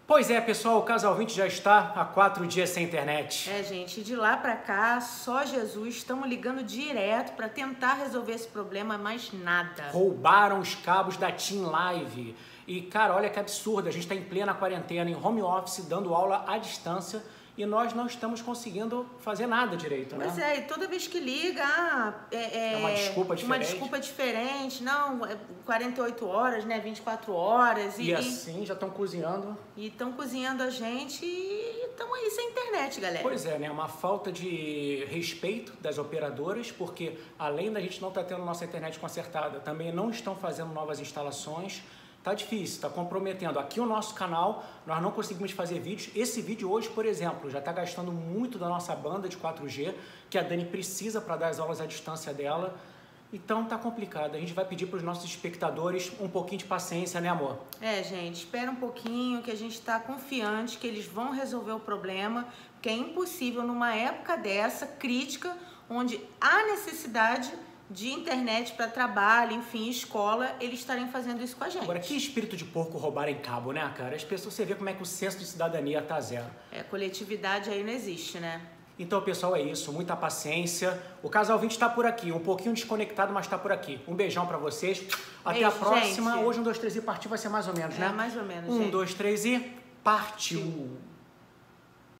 Pois é, pessoal, o Casal 20 já está há 4 dias sem internet. É, gente, de lá pra cá, só Jesus, estamos ligando direto pra tentar resolver esse problema, mas nada. Roubaram os cabos da Team Live. E, cara, olha que absurdo, a gente está em plena quarentena, em home office, dando aula à distância e nós não estamos conseguindo fazer nada direito, né? Pois é, e toda vez que liga, é uma desculpa diferente. Uma desculpa diferente, não, 48 horas, né, 24 horas. E assim já estão cozinhando. E estão cozinhando a gente e estão aí sem internet, galera. Pois é, né, uma falta de respeito das operadoras, porque além da gente não estar tendo nossa internet consertada, também não estão fazendo novas instalações. Tá difícil, tá comprometendo. Aqui o nosso canal, nós não conseguimos fazer vídeos. Esse vídeo hoje, por exemplo, já está gastando muito da nossa banda de 4G, que a Dani precisa para dar as aulas à distância dela. Então tá complicado. A gente vai pedir para os nossos espectadores um pouquinho de paciência, né, amor? É, gente, espera um pouquinho que a gente está confiante que eles vão resolver o problema, porque é impossível numa época dessa, crítica, onde há necessidade de internet para trabalho, enfim, escola, eles estarem fazendo isso com a gente. Agora, que espírito de porco roubarem cabo, né, cara? As pessoas, você vê como é que o senso de cidadania tá zero. É, coletividade aí não existe, né? Então, pessoal, é isso. Muita paciência. O Casal 20 está por aqui. Um pouquinho desconectado, mas está por aqui. Um beijão para vocês. Até a próxima. Gente. Hoje, 1, 2, 3 e partiu vai ser mais ou menos, né? É, mais ou menos, 1, 2, 3 e partiu.